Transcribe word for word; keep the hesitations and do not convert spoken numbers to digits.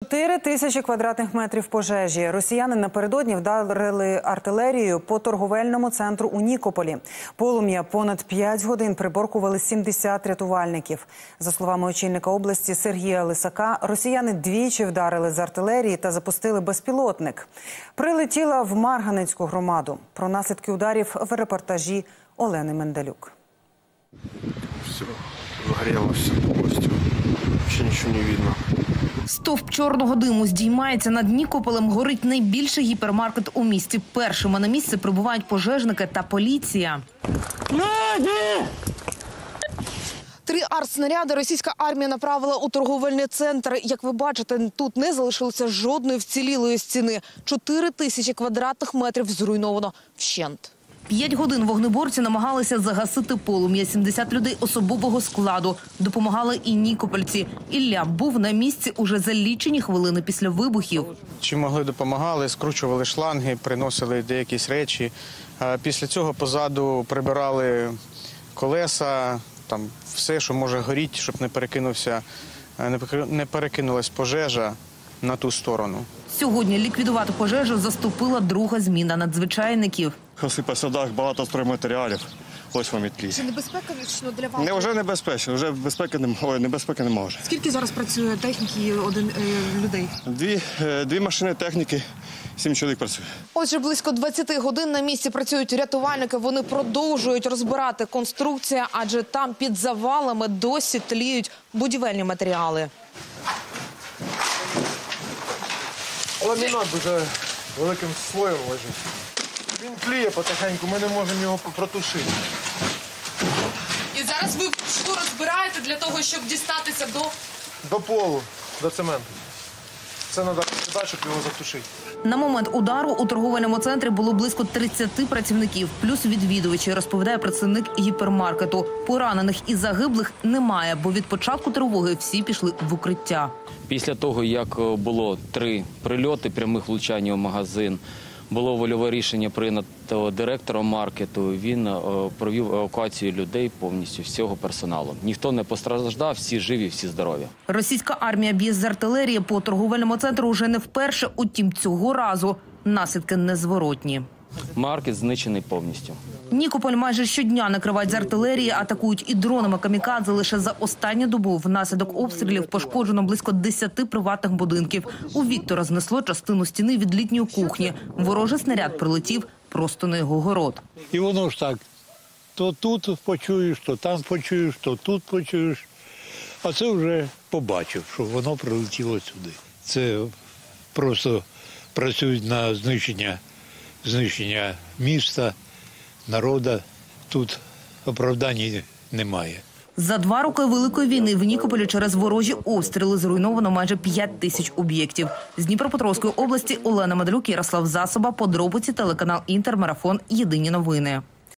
Чотири тисячі квадратних метрів пожежі. Росіяни напередодні вдарили артилерією по торговельному центру у Нікополі. Полум'я понад п'ять годин приборкували сімдесят рятувальників. За словами очільника області Сергія Лисака, росіяни двічі вдарили з артилерії та запустили безпілотник. Прилетіла в Марганецьку громаду. Про наслідки ударів в репортажі Олени Менделюк. Все, загорело все полностью. Вообще ничего не видно. Стовп чорного диму здіймається над Нікополем. Горить найбільший гіпермаркет у місті. Першими на місце прибувають пожежники та поліція. Три артснаряди російська армія направила у торговельний центр. Як ви бачите, тут не залишилося жодної вцілілої стіни. Чотири тисячі квадратних метрів зруйновано вщент. П'ять годин вогнеборці намагалися загасити полум'я. сімдесят людей особового складу. Допомагали і нікопольці. Ілля був на місці уже за лічені хвилини після вибухів. Чим могли, допомагали, скручували шланги, приносили деякі речі. Після цього позаду прибирали колеса, там все, що може горіти, щоб не перекинувся, не перекинулась пожежа на ту сторону. Сьогодні ліквідувати пожежу заступила друга зміна надзвичайників. Осипався дах, багато стройматеріалів. Ось вам відклій. Чи небезпечно для вас? Не, вже небезпечно, вже безпеки не, ой, небезпеки не може. Скільки зараз працює техніки і один е, людей? Дві, е, дві машини техніки, сім чоловік працює. Отже, близько двадцяти годин на місці працюють рятувальники. Вони продовжують розбирати конструкцію, адже там під завалами досі тліють будівельні матеріали. Ламінат вже великим слоєм лежить. Він тліє потихеньку, ми не можемо його протушити. І зараз ви що розбираєте для того, щоб дістатися до... До полу, до цементу. Це треба сюди, щоб його затушити. На момент удару у торговельному центрі було близько тридцяти працівників, плюс відвідувачі, розповідає представник гіпермаркету. Поранених і загиблих немає, бо від початку тривоги всі пішли в укриття. Після того, як було три прильоти, прямих влучань у магазин, було вольове рішення прийнято директором маркету. Він провів евакуацію людей повністю, всього персоналу. Ніхто не постраждав, всі живі, всі здорові. Російська армія б'є з артилерії по торговельному центру вже не вперше, утім цього разу наслідки незворотні. Маркет знищений повністю. Нікополь майже щодня накривають з артилерії, атакують і дронами камікадзе. Лише за останню добу внаслідок обстрілів пошкоджено близько десяти приватних будинків. У Віктора знесло частину стіни від літньої кухні. Ворожий снаряд прилетів просто на його город. І воно ж так, то тут почуєш, то там почуєш, то тут почуєш. А це вже побачив, що воно прилетіло сюди. Це просто працюють на знищення, знищення міста, народу. Тут оправдань немає. За два роки Великої війни в Нікополі через ворожі обстріли зруйновано майже п'ять тисяч об'єктів. З Дніпропетровської області Олена Менделюк, Ярослав Засоба, подробиці, телеканал Інтер, марафон, єдині новини.